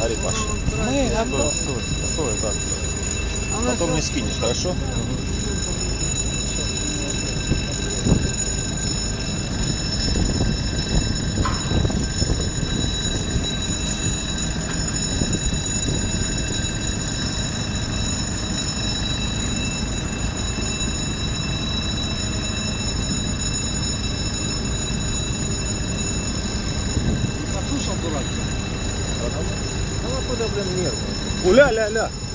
Ори, Паша. Стой, да. Потом мне скинешь, хорошо? Послушал, дурак. Ну, откуда, блин, нервный? Уля-ля-ля.